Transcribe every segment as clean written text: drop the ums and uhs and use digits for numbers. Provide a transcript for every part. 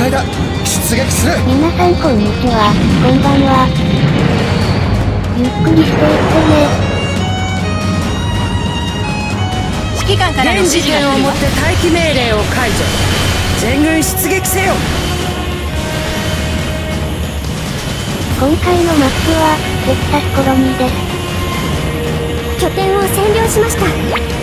いだ。出撃する。 皆さんこんにちは、こんばんは。ゆっくりしていってね。 指揮官からの指示が来るわ。 現時点をもって待機命令を解除。全軍出撃せよ。 今回のマップはテキサスコロニーです。拠点を占領しました。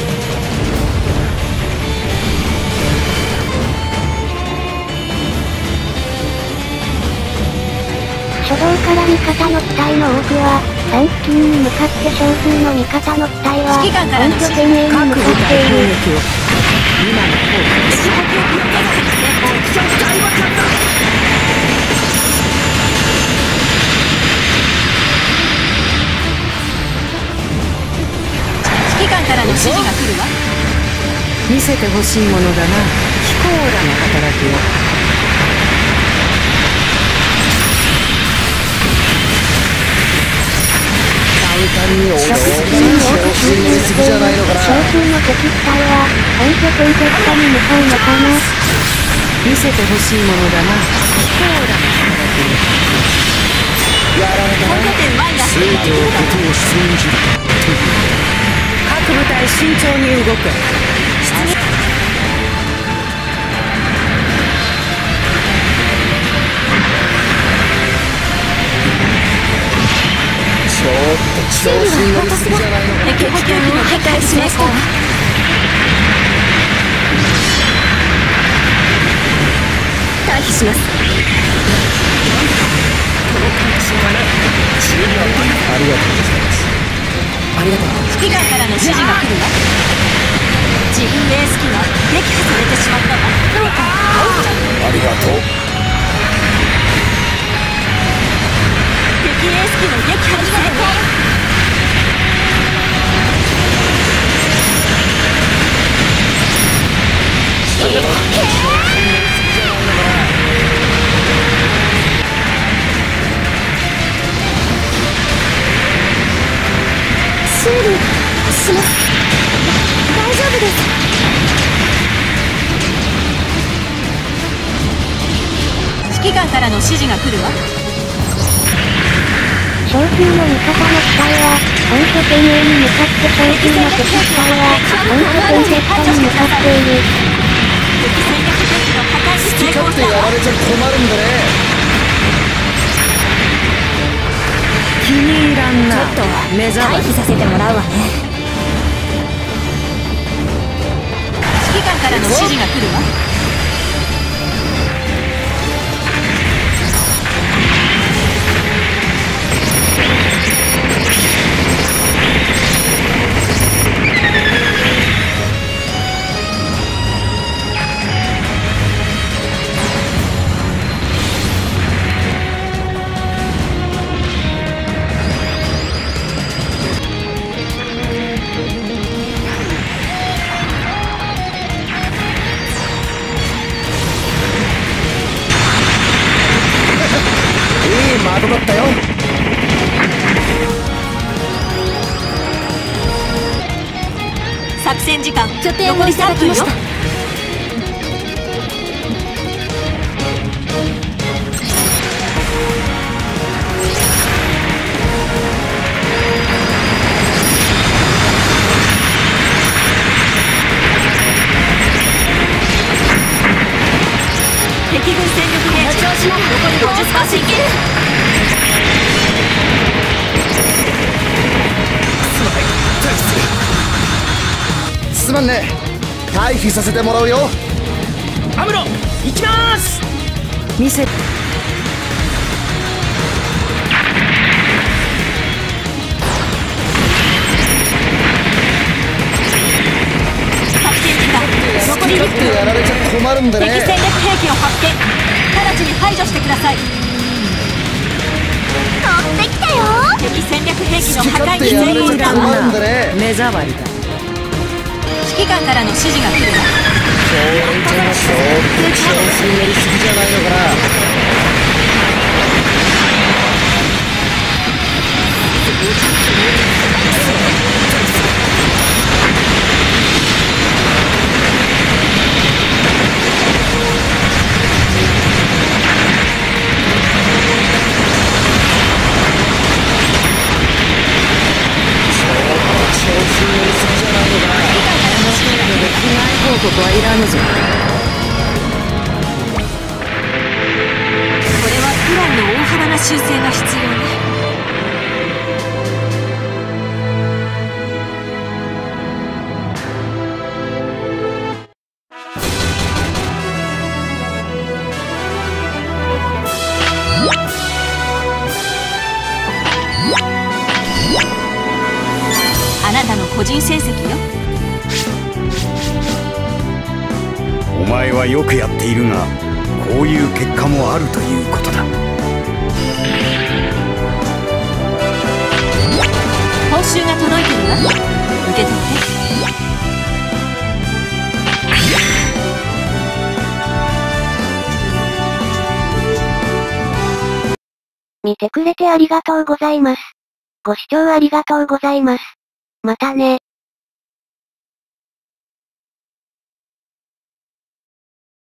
初動から味方の機体の多くは3付近に向かって少数の味方の機体は指揮官からの本拠点へに向かっている。 今の方指揮官からの指示が来るわ。 見せてほしいものだな。飛行らの働きを。 簡単に少数の敵機体は本拠点突破に向かうのかな。 見せてほしいものだな。飛行らの働きを。 やられたな。 本拠点前が全てのことを信じる。 各部隊慎重に動く。 ちょっと調子に乗りすぎじゃないのかな。 敵補給機の破壊しました。退避します。 ありがとうございます。ありがとう。 指揮官からの指示が来るわ。自分エース機が撃破されてしまったわ。どうかありがとう。 敵エース機の撃破に成功。 修理します。大丈夫です。 指揮官からの指示が来るわ。 少数の味方の機体は本拠点へに向かって少数の敵機体は本拠点突破に向かっている。 敵戦略兵器の破壊に成好き功したわ。 勝手やられちゃ困るんだね。 気に入らんな。 ちょっと目障り退避させてもらうわね。指揮官からの指示が来るわ。 まとまったよ。 作戦時間拠点を残り3分よ。 いただきました。 敵軍戦力ゲージ残り50%。 すまんね。退避させてもらうよ。 アムロ行きます見せ作戦時間残り1 好き勝手や分。 られちゃ困るんだ敵戦略ね。 兵器を発見。直ちに排除してください。 取ってきたよ。 敵戦略兵器好きの破壊勝手やらに成功したれちゃ困わ。 るんだね。 目障りだ。 指揮官からの指示が来るわ。 ちょっと調子に乗りすぎじゃないのかな。 な修正が必要ね。あなたの個人成績よ。 お前はよくやっているが、こういう結果もあるということだ。 報酬が届いてるわ。受け取って。 見てくれてありがとうございます。ご視聴ありがとうございます。またね。